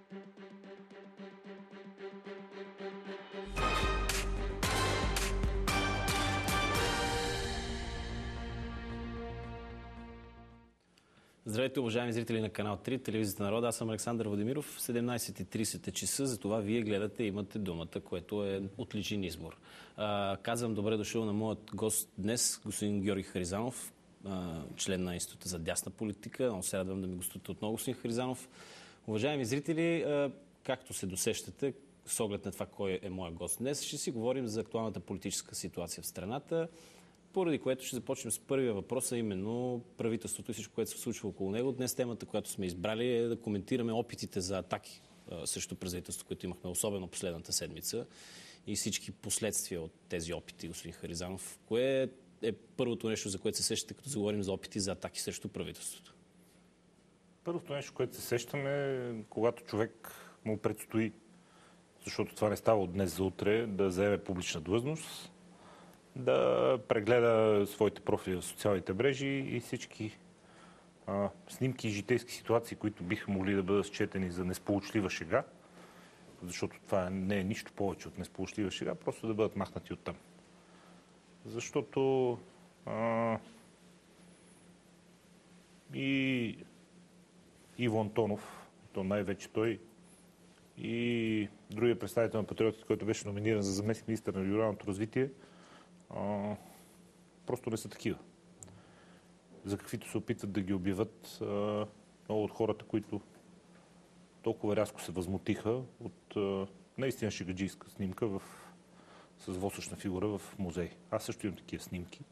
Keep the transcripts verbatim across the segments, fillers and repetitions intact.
Здравейте, уважаеми зрители на канал три, телевизията Народа. Аз съм Александър Владимиров. седемнайсет и трийсет е часа, затова вие гледате и имате думата, което е отличен избор. А, казвам добре дошъл на моят гост днес, господин Георги Харизанов, а, член на Института за дясна политика. Много се радвам да ми гостувате отново, господин Харизанов. Уважаеми зрители, а, както се досещате, с оглед на това кой е моят гост днес, ще си говорим за актуалната политическа ситуация в страната, поради което ще започнем с първия въпрос, а именно правителството и всичко, което се случва около него. Днес темата, която сме избрали, е да коментираме опитите за атаки а, срещу правителството, които имахме, особено последната седмица, и всички последствия от тези опити, господин Харизанов. Кое е първото нещо, за което се сещате, като заговорим за опити за атаки срещу правителството? Първото нещо, което се сещаме, когато човек му предстои, защото това не става от днес за утре, да заеме публична длъжност, да прегледа своите профили в социалните мрежи и всички а, снимки и житейски ситуации, които биха могли да бъдат счетени за несполучлива шега, защото това не е нищо повече от несполучлива шега, просто да бъдат махнати оттам. Защото а, и Иво Антонов, то най-вече той, и другия представител на Патриотите, който беше номиниран за заместник министър на регионалното развитие, а, просто не са такива. За каквито се опитват да ги обявят а, много от хората, които толкова рязко се възмутиха от а, наистина шегаджийска снимка в, с восъчна фигура в музей. Аз също имам такива снимки.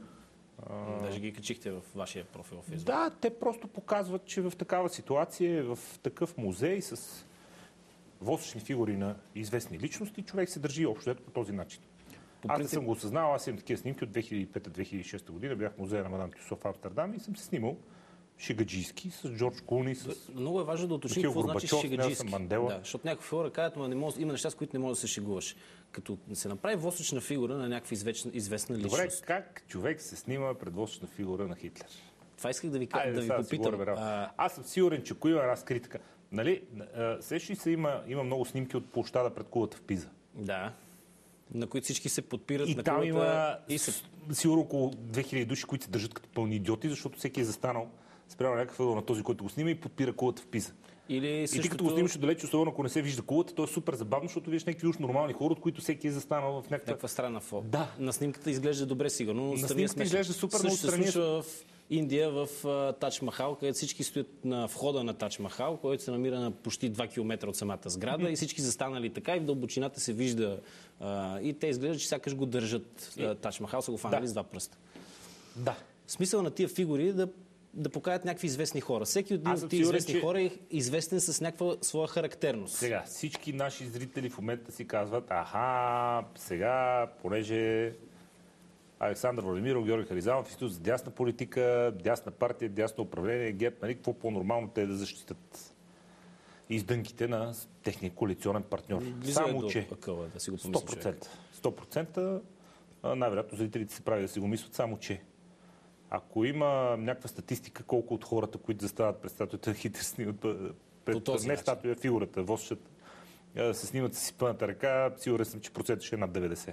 А... Даже ги качихте в вашия профил в Фейсбук. Да, те просто показват, че в такава ситуация, в такъв музей с восъчни фигури на известни личности, човек се държи общо по този начин. По принцип... Аз не съм го осъзнал, аз имам такива снимки от две хиляди и пета - две хиляди и шеста година, бях в музея на Мадам Тюсо в Амстердам и съм се снимал шегаджийски с Джордж Клуни, с Много е важно да уточним какво значи шегаджийски. Да, защото някои хора казват, но не може, има неща, с които не може да се шегуваш. Като се направи восъчна фигура на някаква известна, известна личност. Добре, как човек се снима пред восъчна фигура на Хитлер? Това исках да ви, Айде, да ви попитам. Да а... Аз съм сигурен, че ако има една скритика. Нали, сещи се, има, има много снимки от площада пред кулата в Пиза. Да. На които всички се подпират. И на там кулата, има и се... сигурно около две хиляди души, които се държат като пълни идиоти, защото всеки е застанал спрямо някакъв ъгъл на този, който го снима и подпира кулата в Пиза. Или и същото... ти като го снимаш отдалеч, особено ако не се вижда кулата, то е супер забавно, защото виждаш някакви уж нормални хора, от които всеки е застанал в някаква, някаква странна фото. Да. На снимката изглежда добре, сигурно. На снимката изглежда супер, но страни се случва в Индия, в Тадж Махал, където всички стоят на входа на Тадж Махал, който се намира на почти два километра от самата сграда, mm-hmm. и всички застанали така и в дълбочината се вижда. А, и те изглеждат, че сякаш го държат. И... Тадж Махал са го фанали да. с два пръста. Да. Смисъл на тия фигури е да да покажат някакви известни хора. Всеки от тези известни че... хора е известен с някаква своя характерност. Сега, всички наши зрители в момента си казват, аха, сега, понеже Александър Владимиров, Георги Харизанов, Институт за дясна политика, дясна партия, дясно управление, ГЕРБ, нали, какво по-нормално те да защитат издънките на техния коалиционен партньор. Близо Само, е че акъла, да си го сто процента, сто процента най-вероятно зрителите се прави да си го мислят, само че ако има някаква статистика, колко от хората, които застават пред статуята на Хитлер, снимат пред не статуя, фигурата, восъчната, се снимат с изпъната ръка, сигурен съм, че процентът ще е над деветдесет.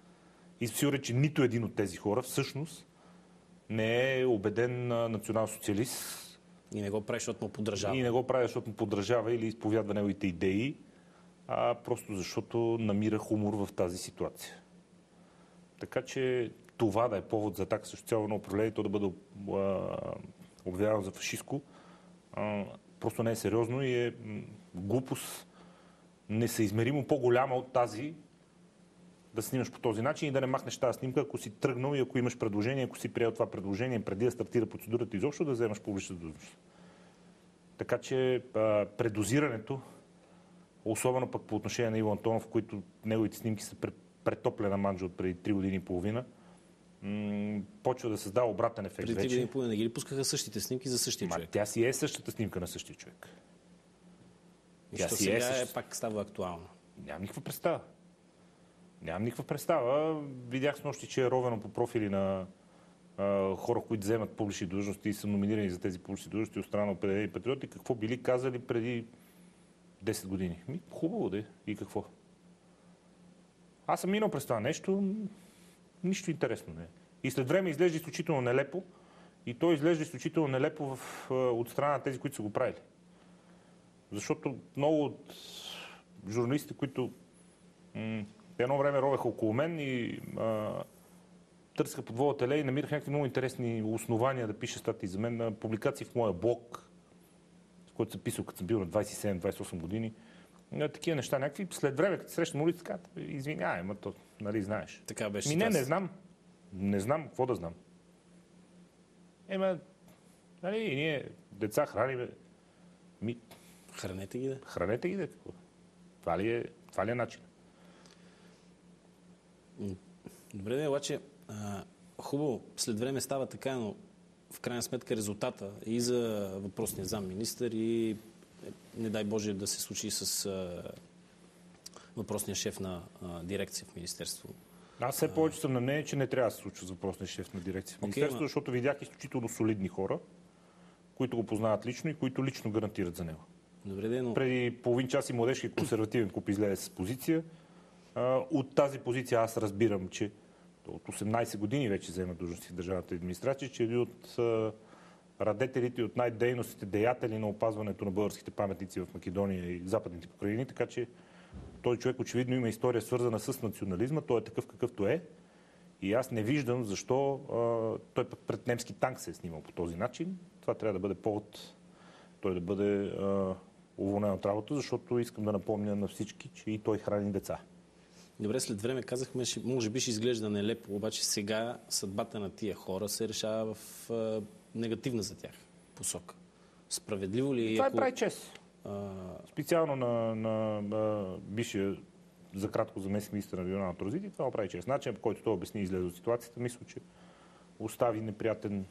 И сигурен, че нито един от тези хора всъщност не е убеден национал-социалист. И не го прави, защото му подражава. И не го прави, защото му подражава или изповядва неговите идеи, а просто защото намира хумор в тази ситуация. Така че това да е повод за атака срещу цяло на управление, то да бъде обявявано за фашистко, а, просто не е сериозно и е глупост несъизмеримо по-голяма от тази да снимаш по този начин и да не махнеш тази снимка, ако си тръгнал и ако имаш предложение, ако си приел това предложение преди да стартира процедурата изобщо, да вземаш публична длъжност. Така че а, предозирането, особено пък по отношение на Иво Антонов, в които неговите снимки са претоплена манджа от преди три години и половина, м- почва да създава обратен ефект. Преди три години и половина не ги ли пускаха същите снимки за същия Ма, човек? Тя си е същата снимка на същия човек. Тя си сега е, същата... е пак става актуална. Нямам никаква представа. Нямам никаква представа. Видях с нощи, че е ровено по профили на а, хора, които вземат публични длъжности и са номинирани за тези публични длъжности от страна на определени патриоти. Какво били казали преди десет години. Ми, хубаво де. И какво? Аз съм минал през това нещо, нищо интересно не е. И след време изглежда изключително нелепо, и то изглежда изключително нелепо в, от страна на тези, които са го правили. Защото много от журналистите, които м- едно време ровеха около мен и а, търсиха под вола теле и намираха някакви много интересни основания да пише статии за мен на публикации в моя блог, с който съм писал, като съм бил на двадесет и седем двадесет и осем години. Такива неща, някакви. След време, като срещам улица, казват, извинявай, ма то, нали знаеш. Така беше. Ми не, не знам. Не знам, какво да знам. Ема, нали, ние деца храним. Ми... Хранете ги, да. Хранете ги, да. Това ли е, това ли е начин? Добре, да, обаче, а, хубаво, след време става така, но в крайна сметка резултата и за въпросния замминистър и не дай Боже да се случи с а, въпросния шеф на а, дирекция в Министерство. Аз все повече съм на мнение, че не трябва да се случва с въпросния шеф на дирекция в Министерство, okay, защото видях изключително солидни хора, които го познават лично и които лично гарантират за него. Добре, де, но... Преди половин час и младежки консервативен клуб излезе с позиция. От тази позиция аз разбирам, че от осемнадесет години вече взема длъжности в държавната администрация, че е един от радетелите и от най-дейностите деятели на опазването на българските паметници в Македония и западните покрайнини, така че той човек очевидно има история свързана с национализма, той е такъв какъвто е и аз не виждам защо а, той пред немски танк се е снимал по този начин. Това трябва да бъде повод той да бъде а, уволнен от работа, защото искам да напомня на всички, че и той храни деца. Добре, след време казахме, че може би ще изглежда нелепо, обаче сега съдбата на тия хора се решава в а, негативна за тях посока. Справедливо ли е? Това ако... е прави чест. А... Специално на, на, на бившия за кратко заместник министър на регионалното развитие, това прави чест. Начин, по който той обясни и излезе от ситуацията, мисля, че остави неприятен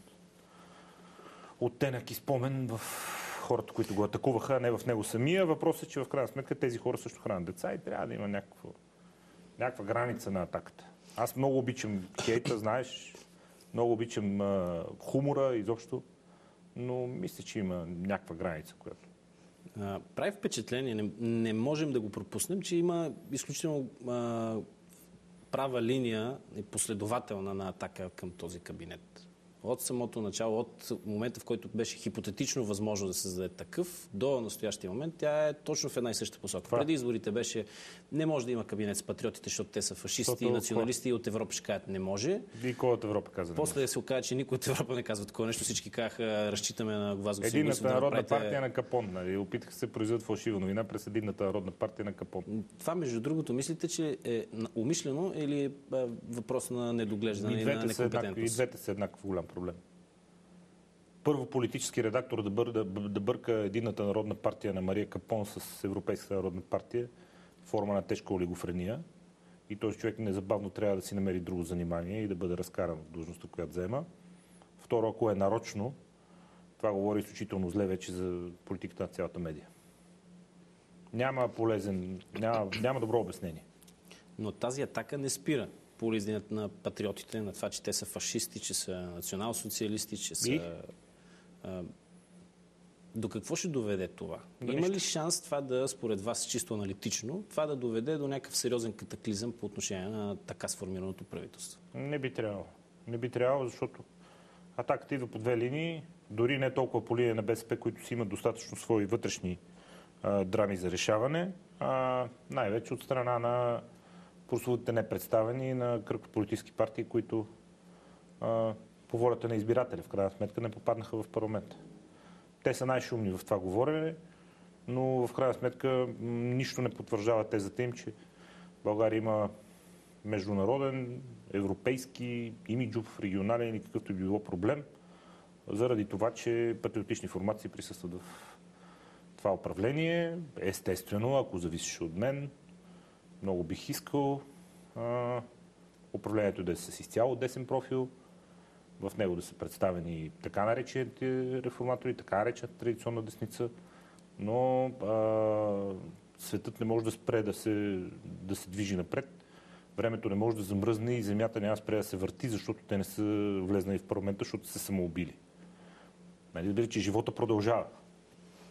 оттенък и спомен в хората, които го атакуваха, а не в него самия. Въпросът е, че в крайна сметка тези хора също хранят деца и трябва да има някаква, някаква граница на атаката. Аз много обичам хейта, знаеш, много обичам а, хумора изобщо, но мисля, че има някаква граница, която... А, прави впечатление, не, не можем да го пропуснем, че има изключително а, права линия и последователна на атака към този кабинет. От самото начало, от момента, в който беше хипотетично възможно да се създаде такъв, до настоящия момент, тя е точно в една и съща посока. Това? Преди изборите беше, не може да има кабинет с патриотите, защото те са фашисти и националисти и от Европа ще кажат не може. И кой от Европа каза? После се оказа, че никой от Европа не казва такова нещо. Всички казаха, разчитаме на вас. Единната народна направите... партия на Капон. Нали? Опитаха се произведат фалшива новина през Единната народна партия на Капон. Това, между другото, мислите, че е умишлено или е въпрос на недоглеждане и на некомпетентност? И двете са еднакво голям проблем. Първо политически редактор да, бър, да, да бърка Единната народна партия на Мария Капон с Европейската народна партия, форма на тежка олигофрения. И този човек незабавно трябва да си намери друго занимание и да бъде разкаран в длъжността, която взема. Второ, ако е нарочно, това говори изключително зле вече за политиката на цялата медия. Няма полезен, няма, няма добро обяснение. Но тази атака не спира по линията на патриотите, на това, че те са фашисти, че са национал-социалисти, че са... И? А, до какво ще доведе това? Да, има ли шанс това да, според вас, чисто аналитично, това да доведе до някакъв сериозен катаклизъм по отношение на така сформираното правителство? Не би трябвало. Не би трябвало, защото атаката идва по две линии, дори не толкова по линия на БСП, които си имат достатъчно свои вътрешни а, драми за решаване, а най-вече от страна на прословутите непредставени на кръг от политически партии, които а, по волята на избирателя, в крайна сметка, не попаднаха в парламента. Те са най-шумни в това говорене, но в крайна сметка нищо не потвърждава тезата им, че България има международен, европейски, имиджов, регионален или какъвто и било проблем, заради това, че патриотични формации присъстват в това управление. Естествено, ако зависеше от мен, много бих искал а, управлението да е с изцяло десен профил, в него да са представени така наречените реформатори, така наречената традиционна десница, но а, светът не може да спре да се, да се движи напред. Времето не може да замръзне и земята няма да спре да се върти, защото те не са влезнали в парламента, защото са самоубили. Нали, че живота продължава.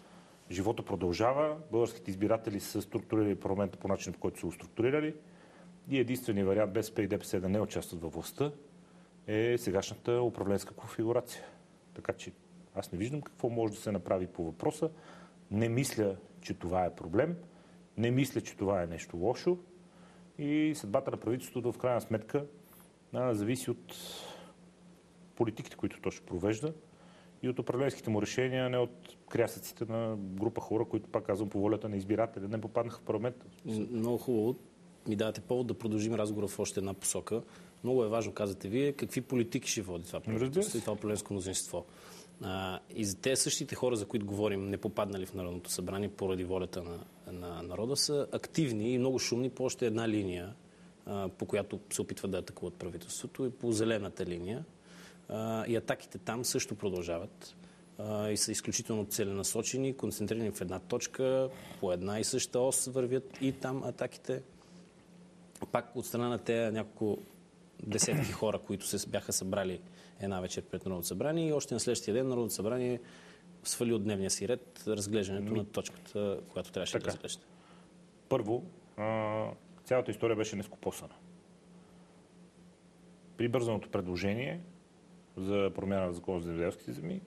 живота продължава, българските избиратели са структурирали парламента по начин, по който са го структурирали и единственият вариант БСП и ДПС да не участват във властта е сегашната управленска конфигурация. Така че аз не виждам какво може да се направи по въпроса. Не мисля, че това е проблем. Не мисля, че това е нещо лошо. И съдбата на правителството в крайна сметка а, зависи от политиките, които то ще провежда и от управленските му решения, а не от крясъците на група хора, които, пак казвам, по волята на избирателя не попаднаха в парламента. Много хубаво. Ми давате повод да продължим разговора в още една посока. Много е важно, казвате вие, какви политики ще води това правителство и това управленско мнозинство. А, и за тези същите хора, за които говорим, не попаднали в Народното събрание поради волята на, на народа, са активни и много шумни по още една линия, а, по която се опитват да атакуват правителството, и по зелената линия. А, и атаките там също продължават а, и са изключително целенасочени, концентрирани в една точка, по една и съща ос вървят и там атаките. Пак от страна на тези няколко десетки хора, които се бяха събрали една вечер пред Народното събрание, и още на следващия ден Народното събрание свали от дневния си ред разглеждането Ми... на точката, която трябваше така да разглежда. Първо, а, цялата история беше нескопосана. При бързаното предложение за промяна в закона за земеделските земи,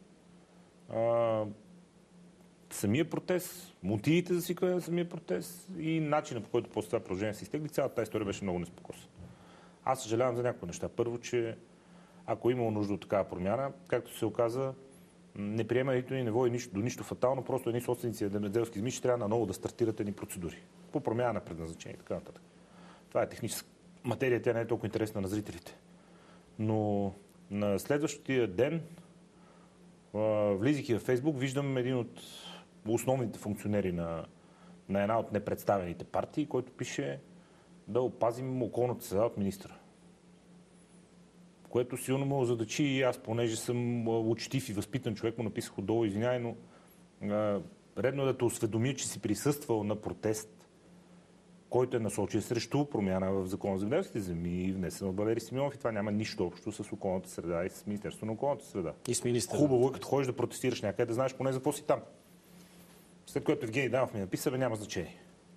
а, самия протест, мотивите за свикване на самия протест и начинът, по който после това предложение се изтегли, цялата тази история беше много неспокойна. Аз съжалявам за някои неща. Първо, че ако е имало нужда от такава промяна, както се оказа, не приема нито ни не води нищо, до нищо фатално, просто едни собственици на земеделски земи ще трябва наново да стартират едни процедури по промяна на предназначение и така нататък. Това е техническа материя, тя не е толкова интересна на зрителите. Но на следващия ден, влизайки в Фейсбук, виждам един от основните функционери на, на една от непредставените партии, който пише да опазим околната среда от министъра. Което силно ме озадачи и аз, понеже съм учтив и възпитан човек, му написах отдолу: извинявай, но а, редно е да те осведомя, че си присъствал на протест, който е насочен срещу промяна в закона за земеделските земи и внесен от Валери Симеонов, и това няма нищо общо с околната среда и с Министерството на околната среда. И с министъра. Хубаво е, като ходиш да протестираш някъде, да знаеш поне за какво си там. След което Евгений Данов ми написа: бе, няма значение.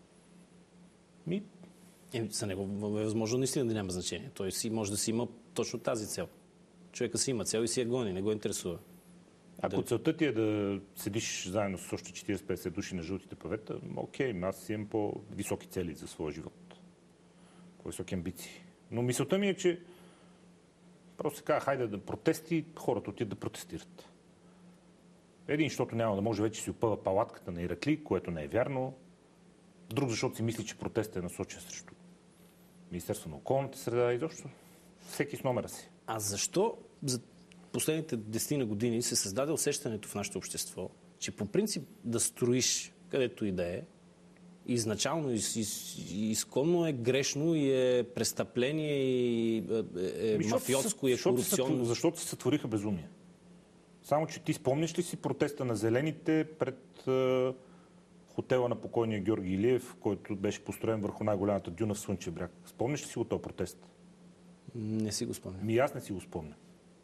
Ми... Е, за него е възможно наистина да няма значение. Той си може да си има точно тази цел. Човека си има цел и си я гони, не го интересува. Ако да... целта ти е да седиш заедно с още четирийсет-петдесет души на жълтите павета, окей, аз си имам по-високи цели за своя живот. По-високи амбиции. Но мисълта ми е, че просто се казва: хайде да протести, хората отидат да протестират. Един, защото няма да може вече си опъва палатката на Иракли, което не е вярно. Друг, защото си мисли, че протестът е насочен срещу Министерство на околната среда и изобщо всеки с номера си. А защо за последните десетина години се създаде усещането в нашето общество, че по принцип да строиш където и да е, изначално и изконно е грешно и е престъпление и е, е Ми, мафиотско и е корупционно? Защото се сътвориха безумия. Само, че ти спомняш ли си протеста на зелените пред е, хотела на покойния Георги Илиев, който беше построен върху най-голямата дюна в Слънчев бряг? Спомняш ли си го този протест? Не си го спомням. Ми аз не си го спомня.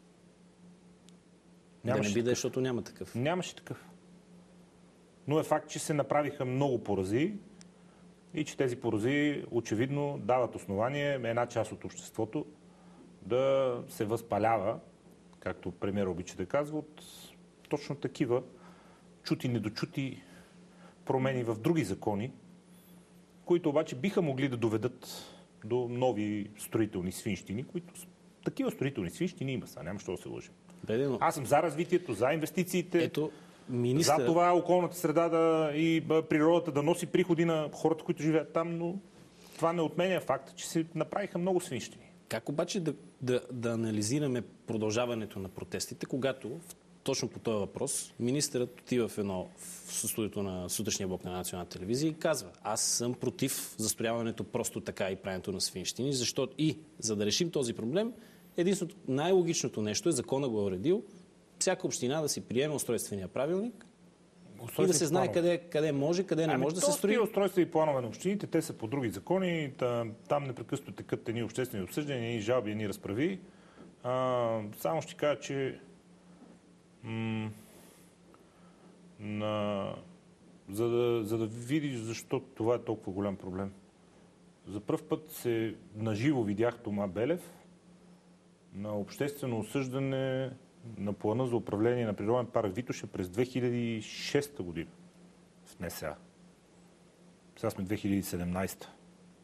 Да не би да е, защото няма такъв. Нямаше такъв. Но е факт, че се направиха много порази и че тези порази очевидно дават основание една част от обществото да се възпалява, както премиер обича да казва, от точно такива чути, недочути промени в други закони, които обаче биха могли да доведат до нови строителни свинщини, които такива строителни свинщини има са, няма що да се лъжим. Бедено. Аз съм за развитието, за инвестициите, Ето, министър... за това околната среда да, и природата да носи приходи на хората, които живеят там, но това не отменя факта, че се направиха много свинщини. Как обаче да, да, да анализираме продължаването на протестите, когато точно по този въпрос министърът отива в едно в студиото на сутрешния блок на Националната телевизия и казва: аз съм против застрояването просто така и правенето на свинщини, защото и за да решим този проблем, единственото най-логичното нещо е, закона го е уредил, всяка община да си приеме устройствения правилник и да се знае къде, къде може, къде не ами може да се строи. Тези устройства и планове на общините, те са по други закони, там, там непрекъснато текат едни обществени обсъждания, едни жалби, едни разправи. А, само ще кажа, че м- на за да, за да видиш защо това е толкова голям проблем. За пръв път се наживо видях Тома Белев на обществено осъждане на плана за управление на природен парк Витоша през две хиляди и шеста година в НСА. Сега сме две хиляди и седемнадесета.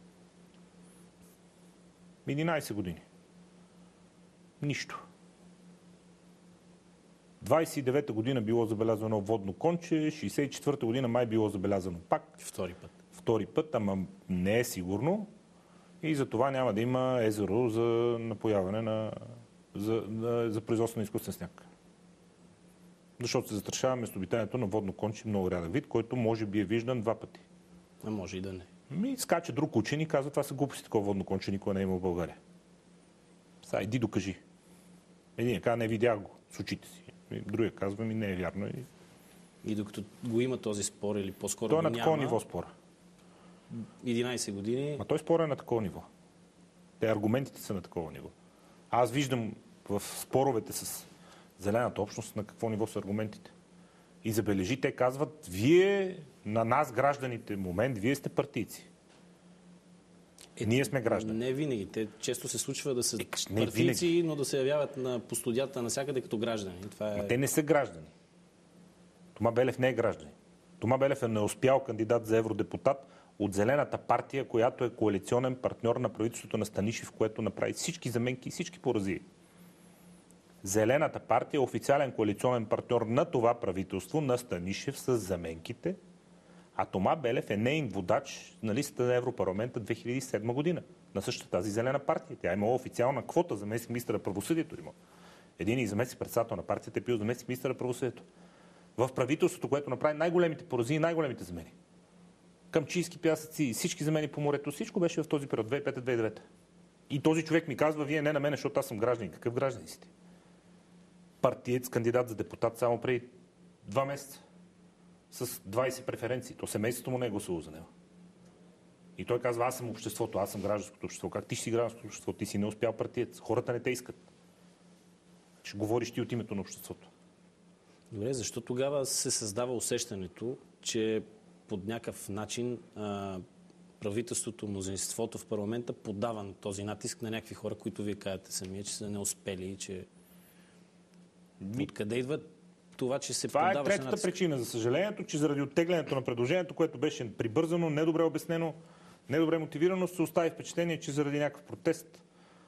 единадесет години. Нищо. двадесет и девета година било забелязано водно конче, шейсет и четвърта година май било забелязано пак. Втори път. Втори път, ама не е сигурно. И за това няма да има езеро за напояване на... за, за, за производство на изкуствен сняг. Защото се застрашава местообитанието на водно конче, много рядък вид, който може би е виждан два пъти. А може и да не. Ми скача друг учен и казва, това са глупости, такова водно конче никога не е имал в България. Сега, иди докажи. Един казва, не видях го с очите си. Другия казва, ми не е вярно. И, и докато го има този спор, или по-скоро той е го на такова няма, ниво спора. единадесет години... Ма той спор е на такова ниво. Те аргументите са на такова ниво. Аз виждам в споровете с зелената общност на какво ниво са аргументите. И забележи, те казват, вие, на нас гражданите, момент, вие сте партийци. Е, ние сме граждани. Не винаги. Те често се случва да са е, партийци, винаги. но да се явяват на по студията навсякъде като граждани. Това е... Те не са граждани. Тома Белев не е гражданин. Тома Белев е неуспял кандидат за евродепутат от Зелената партия, която е коалиционен партньор на правителството на Станишев, което направи всички заменки и всички поразии. Зелената партия е официален коалиционен партньор на това правителство на Станишев с заменките, а Тома Белев е неин водач на листата на Европарламента две хиляди и седма година. На същата тази Зелена партия. Тя е имала официална квота за заместник министър на правосъдието. Има. Един и заместник председател на партията е бил заместник министър на правосъдието. В правителството, което направи най-големите поразии и най-големите замени. Камчийски пясъци, всички замени по морето, всичко беше в този период, две хиляди и пета - две хиляди и девета. И този човек ми казва, вие не на мене, защото аз съм гражданин. Какъв гражданин сте? Партиец, кандидат за депутат само преди два месеца. С двадесет преференции. То семейството му не е гласувало за него. И той казва, аз съм обществото, аз съм гражданското общество. Как ти си гражданското общество? Ти си не успял партиец. Хората не те искат. Ще говориш ти от името на обществото. Добре, защо тогава се създава усещането, че под някакъв начин а, правителството, мнозинството в парламента подава на този натиск на някакви хора, които вие казвате самия, че са не успели и че... Ми... Откъде идва това, че се това подаваше е третата натиск? причина, за съжалението, че заради оттеглянето на предложението, което беше прибързано, недобре обяснено, недобре мотивирано, се остави впечатление, че заради някакъв протест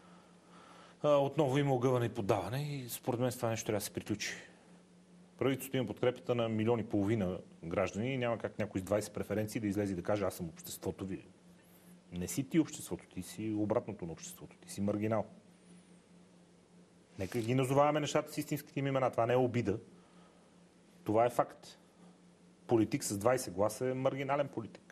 а, отново има огъване и подаване и според мен това нещо трябва да се приключи. Правителството има подкрепата на милиони и половина граждани и няма как някой с двадесет преференции да излезе и да каже, аз съм обществото ви. Не си ти обществото, ти си обратното на обществото, ти си маргинал. Нека ги назоваваме нещата с истинските им имена. Това не е обида. Това е факт. Политик с двадесет гласа е маргинален политик.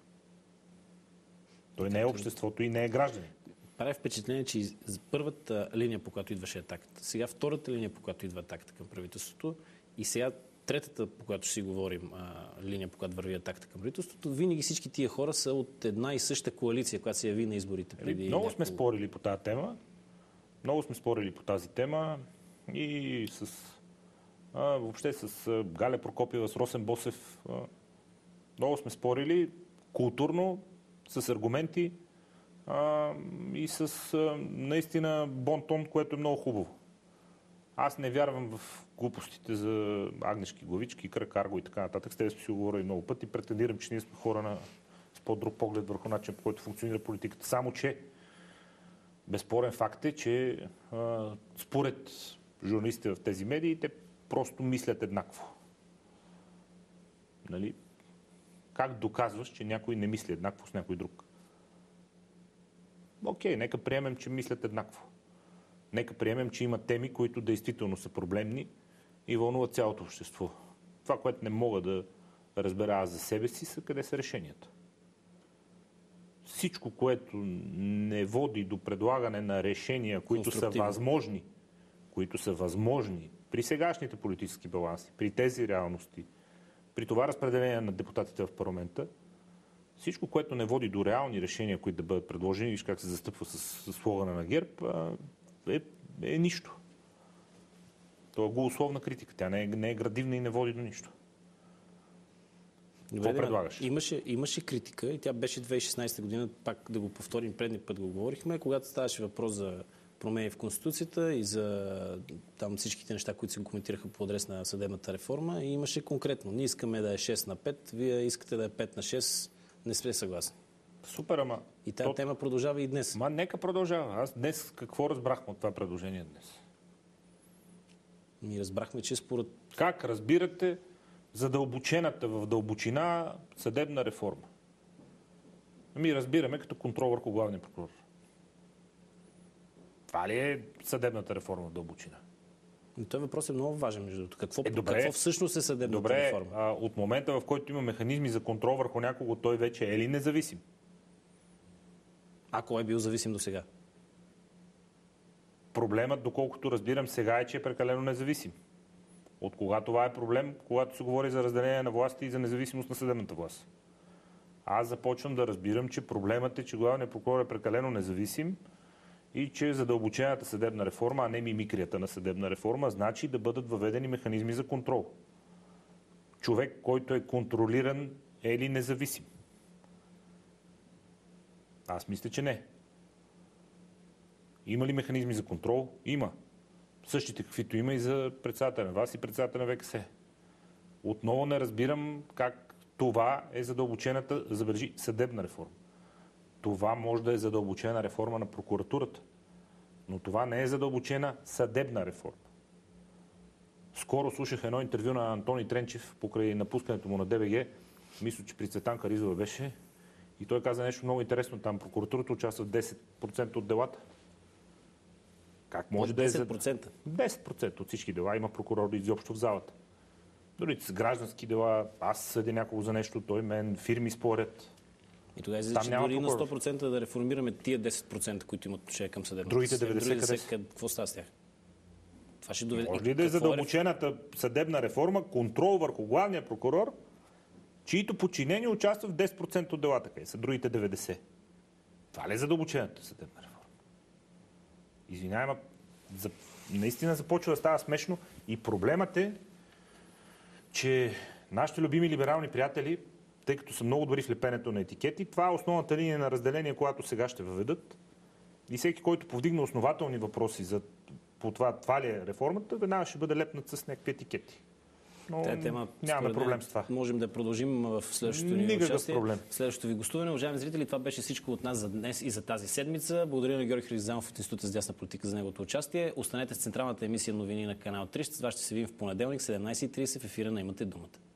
Той не е обществото и не е гражданин. Прави впечатление, че първата линия, по която идваше атаката, сега втората линия, по която идва атаката към правителството и сега третата, по която ще си говорим, а, линия, по която върви атаката към правителството, винаги всички тия хора са от една и съща коалиция, която се яви на изборите преди... Много няколко... сме спорили по тази тема. Много сме спорили по тази тема и с... А, въобще с а, Галя Прокопиева, с Росен Босев. А, много сме спорили културно, с аргументи а, и с а, наистина бон-тон, което е много хубаво. Аз не вярвам в глупостите за агнешки главички, кръкарго и така нататък. С тебе сме си говорили много пъти. Претендирам, че ние сме хора на, с по-друг поглед върху начин, по който функционира политиката. Само, че безспорен факт е, че а, според журналистите в тези медии, те просто мислят еднакво. Нали? Как доказваш, че някой не мисли еднакво с някой друг? Окей, нека приемем, че мислят еднакво. Нека приемем, че има теми, които действително са проблемни и вълнуват цялото общество. Това, което не мога да разбера аз за себе си, са къде са решенията. Всичко, което не води до предлагане на решения, които са възможни, които са възможни при сегашните политически баланси, при тези реалности, при това разпределение на депутатите в парламента, всичко, което не води до реални решения, които да бъдат предложени, виж как се застъпва с, с слогана на ГЕРБ, е, е нищо. Това е голословна критика. Тя не е, не е градивна и не води до нищо. Какво предлагаш? Имаше, имаше критика и тя беше две хиляди и шестнадесета година, пак да го повторим, предни път го говорихме, когато ставаше въпрос за промени в Конституцията и за там всичките неща, които се коментираха по адрес на съдебната реформа. И имаше конкретно. Ние искаме да е шест на пет, вие искате да е пет на шест. Не сте съгласни. Супер, ама... И тази то... тема продължава и днес. Ма нека продължава. Аз днес какво разбрахме от това предложение днес? Ние разбрахме, че според... Как разбирате задълбочената в дълбочина съдебна реформа? Ами разбираме като контрол върху главния прокурор. Това ли е съдебната реформа в дълбочина? Но този въпрос е много важен, между другото. Какво, е, добре, какво всъщност е съдебната добре, реформа? А, от момента, в който има механизми за контрол върху някого, той вече е ли независим? Ако е бил зависим до сега? Проблемът, доколкото разбирам, сега е, че е прекалено независим. От кога това е проблем? Когато се говори за разделение на власти и за независимост на съдебната власт. Аз започвам да разбирам, че проблемът е, че главният прокурор е прекалено независим и че задълбочената съдебна реформа, а не мимикрията на съдебна реформа, значи да бъдат въведени механизми за контрол. Човек, който е контролиран, е ли независим? Аз мисля, че не. Има ли механизми за контрол? Има. Същите, каквито има и за председателя на вас и председателя на ВКС. Отново не разбирам как това е задълбочената, забележи, съдебна реформа. Това може да е задълбочена реформа на прокуратурата, но това не е задълбочена съдебна реформа. Скоро слушах едно интервю на Антони Тренчев покрай напускането му на ДБГ. Мисля, че при Цветанка Ризова беше. И той каза нещо много интересно там. Прокуратурата участва в десет процента от делата. Как може да е десет процента? десет процента от всички дела има прокурори изобщо в залата. Дори с граждански дела, аз съдя някого за нещо, той мен, фирми спорят. И тогава излиза, че дори на сто процента да реформираме тия десет процента, които имат отношение към съдебната. Другите деветдесет процента къде са? Какво става с тях? Това ще доведе... Може ли да е задълбочената съдебна реформа, контрол върху главния прокурор, чието подчинени участва в десет процента от делата, къде са другите деветдесет процента? Това ли е задълбочената съдебна реформа? Извинявай, за... наистина започва да става смешно и проблемът е, че нашите любими либерални приятели, тъй като са много добри в лепенето на етикети, това е основната линия на разделение, която сега ще въведат. И всеки, който повдигне основателни въпроси за по това, това ли е реформата, веднага ще бъде лепнат с някакви етикети. Но Тая тема, нямаме проблем с това. Можем да продължим в следващото ни участие. Проблем. В следващото ви гостуване. Уважаеми зрители, това беше всичко от нас за днес и за тази седмица. Благодаря на Георги Хризанов от Института за дясна политика за неговото участие. Останете с централната емисия новини на канал три. С вас ще се видим в понеделник, седемнадесет и тридесет в ефира на Имате думата.